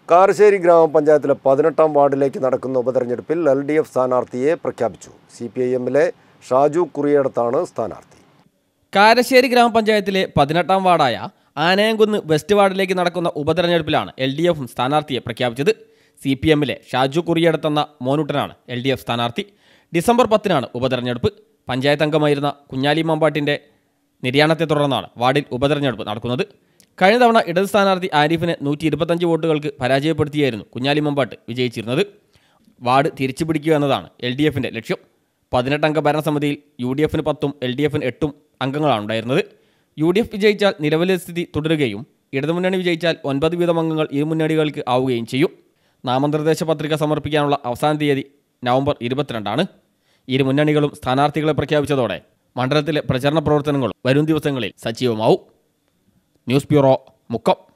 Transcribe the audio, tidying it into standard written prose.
കാരശ്ശേരി ഗ്രാമപഞ്ചായത്തിലെ 18-ാം വാർഡിലേക്ക് നടക്കുന്ന ഉപതെരഞ്ഞെടുപ്പിൽ LDF സ്ഥാനാർത്ഥിയെ പ്രഖ്യാപിച്ചു. CPIM-ലെ ഷാജു കുറിയടത്താണ് സ്ഥാനാർത്ഥി. കാരശ്ശേരി ഗ്രാമപഞ്ചായത്തിലെ 18-ാം വാർഡായ ആനയംകുന്ന് വെസ്റ്റ് വാർഡിലേക്ക് നടക്കുന്ന ഉപതെരഞ്ഞെടുപ്പിലാണ് LDF സ്ഥാനാർത്ഥിയെ പ്രഖ്യാപിച്ചത്. CPM-ലെ ഷാജു കുറിയടത്തെന്ന മോനൂട്ടനാണ് LDF സ്ഥാനാർത്ഥി. ഡിസംബർ 10-നാണ് ഉപതെരഞ്ഞെടുപ്പ്. പഞ്ചായത്ത് അംഗമായിരുന്ന കുഞ്ഞാലി മമ്പാട്ടിൻ്റെ നിര്യാണത്തെ തുടർന്നാണ് വാർഡിൽ ഉപതെരഞ്ഞെടുപ്പ് നടക്കുന്നത്. കഴിഞ്ഞ തവണ ഇടത് സ്ഥാനാർത്ഥി ആരിഫിനെ 125 വോട്ടുകൾക്ക് പരാജയപ്പെടുത്തിയായിരുന്നു കുഞ്ഞാലി മമ്പാട്ട് വിജയിച്ചിരുന്നത്. വാർഡ് തിരിച്ചുപിടിക്കുക എന്നതാണ് LDF-ന്റെ ലക്ഷ്യം. 18-അംഗ ഭരണസമിതിയിൽ UDF-ന് 10ഉം LDF-ന് 8ഉം അംഗങ്ങളാണ് ഉണ്ടായിരുന്നത്. UDF വിജയിച്ചാൽ നിലവിലെ സ്ഥിതി തുടരുകയും ഇടതുമുന്നണി വിജയിച്ചാൽ 9 വീതം അംഗങ്ങൾ ഇരു മുന്നണികൾക്ക് ആവുകയും ചെയ്യും. നാമനിർദ്ദേശ പത്രിക സമർപ്പിക്കാനുള്ള അവസാന തീയതി നവംബർ 22-ആണ്. ഇരു മുന്നണികളും സ്ഥാനാർത്ഥികളെ പ്രഖ്യാപിച്ചതോടെ മണ്ഡലത്തിലെ പ്രചരണ പ്രവർത്തനങ്ങളും വരും ദിവസങ്ങളിൽ സജീവമാവും. News bureau, Mukkam.